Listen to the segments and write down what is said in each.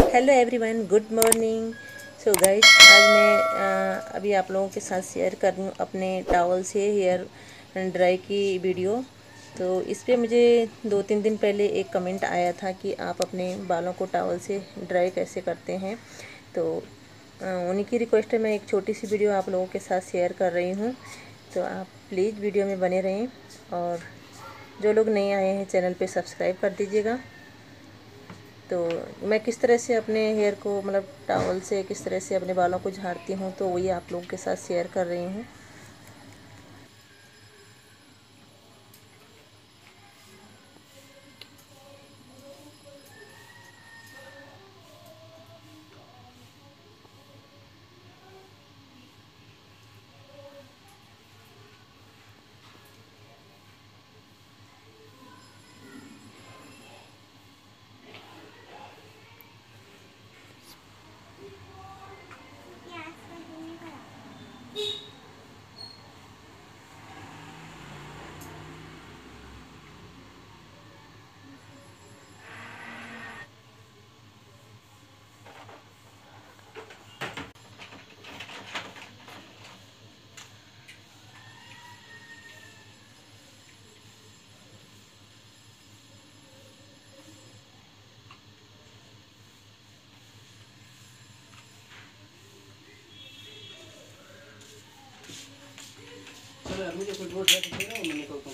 Hello everyone, good morning. So guys, आज मैं अभी आप लोगों के साथ शेयर कर रही हूँ अपने टॉवल से हेयर ड्राई की वीडियो। तो इस पे मुझे 2-3 दिन पहले एक कमेंट आया था कि आप अपने बालों को टॉवल से ड्राई कैसे करते हैं। तो उन्हीं की रिक्वेस्ट है, मैं एक छोटी सी वीडियो आप लोगों के साथ शेयर कर रही हूँ। तो आप प्लीज़ वीडियो में बने रहें, और जो लोग नए आए हैं चैनल पे सब्सक्राइब कर दीजिएगा। तो मैं किस तरह से अपने हेयर को, मतलब टॉवल से किस तरह से अपने बालों को झाड़ती हूँ, तो वही आप लोगों के साथ शेयर कर रही हूँ। चलो यार, मुझे कुछ बहुत ज़्यादा चाहिए, मैं निकलता हूँ।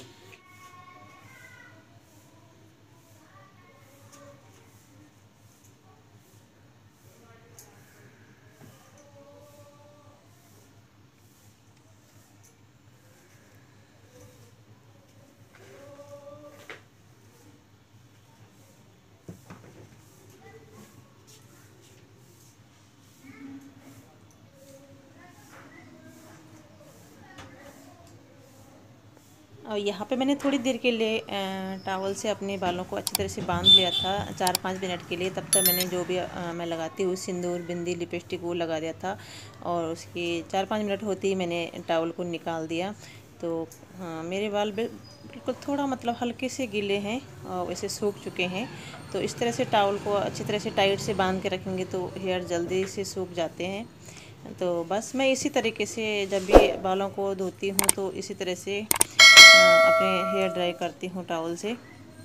और यहाँ पे मैंने थोड़ी देर के लिए टॉवल से अपने बालों को अच्छी तरह से बांध लिया था, 4-5 मिनट के लिए। तब तक मैंने जो भी मैं लगाती हूँ सिंदूर, बिंदी, लिपस्टिक, वो लगा दिया था। और उसके 4-5 मिनट होते ही मैंने टॉवल को निकाल दिया। तो हाँ, मेरे बाल बिल्कुल थोड़ा मतलब हल्के से गीले हैं और वैसे सूख चुके हैं। तो इस तरह से टॉवल को अच्छी तरह से टाइट से बांध के रखेंगे तो हेयर जल्दी से सूख जाते हैं। तो बस मैं इसी तरीके से जब भी बालों को धोती हूँ तो इसी तरह से अपने हेयर ड्राई करती हूँ टॉवल से।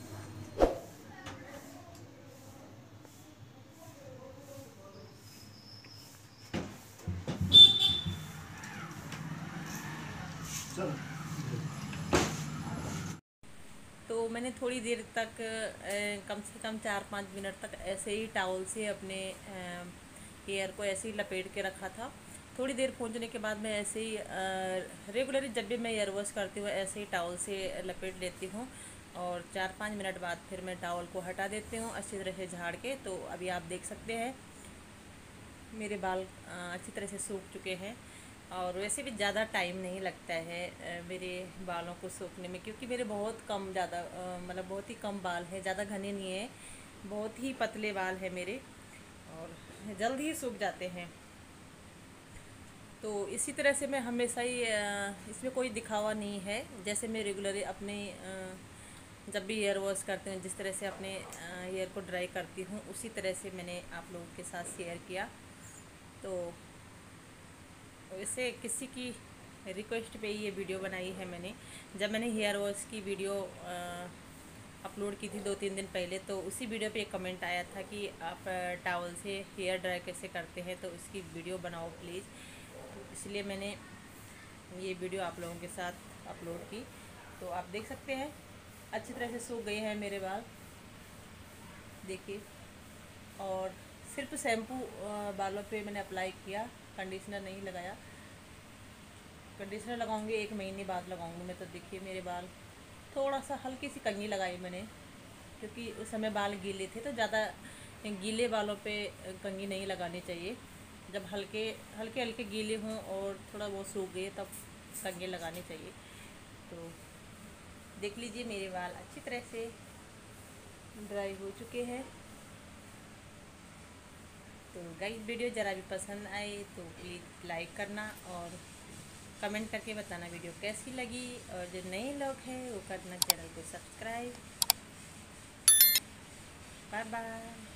चलो। तो मैंने थोड़ी देर तक कम से कम 4-5 मिनट तक ऐसे ही टॉवल से अपने हेयर को ऐसे ही लपेट के रखा था। थोड़ी देर पहुंचने के बाद मैं ऐसे ही रेगुलरली जब भी मैं हेयर वॉश करती हूँ ऐसे ही टॉवल से लपेट लेती हूँ। और 4-5 मिनट बाद फिर मैं टॉवल को हटा देती हूँ अच्छी तरह से झाड़ के। तो अभी आप देख सकते हैं मेरे बाल अच्छी तरह से सूख चुके हैं। और वैसे भी ज़्यादा टाइम नहीं लगता है मेरे बालों को सूखने में, क्योंकि मेरे बहुत कम, ज़्यादा मतलब बहुत ही कम बाल हैं, ज़्यादा घने नहीं है, बहुत ही पतले बाल हैं मेरे, और जल्द ही सूख जाते हैं। तो इसी तरह से मैं हमेशा ही इसमें कोई दिखावा नहीं है। जैसे मैं रेगुलरली अपने जब भी हेयर वॉश करते हैं जिस तरह से अपने हेयर को ड्राई करती हूँ उसी तरह से मैंने आप लोगों के साथ शेयर किया। तो वैसे किसी की रिक्वेस्ट पे ये वीडियो बनाई है मैंने। जब मैंने हेयर वॉश की वीडियो अपलोड की थी 2-3 दिन पहले, तो उसी वीडियो पे एक कमेंट आया था कि आप टॉवल से हेयर ड्राई कैसे करते हैं, तो इसकी वीडियो बनाओ प्लीज़। इसलिए मैंने ये वीडियो आप लोगों के साथ अपलोड की। तो आप देख सकते हैं अच्छी तरह से सूख गए हैं मेरे बाल, देखिए। और सिर्फ शैम्पू बालों पे मैंने अप्लाई किया, कंडीशनर नहीं लगाया। कंडीशनर लगाऊंगी 1 महीने बाद लगाऊंगी मैं। तो देखिए मेरे बाल, थोड़ा सा हल्की सी कंघी लगाई मैंने, क्योंकि उस समय बाल गीले थे। तो ज़्यादा गीले बालों पे कंघी नहीं लगानी चाहिए। जब हल्के हल्के हल्के गीले हों और थोड़ा वो सूख गए तब कंघी लगानी चाहिए। तो देख लीजिए मेरे बाल अच्छी तरह से ड्राई हो चुके हैं। तो गाइस, वीडियो ज़रा भी पसंद आए तो प्लीज़ लाइक करना और कमेंट करके बताना वीडियो कैसी लगी। और जो नए लोग हैं वो करना चैनल को सब्सक्राइब। Bye bye.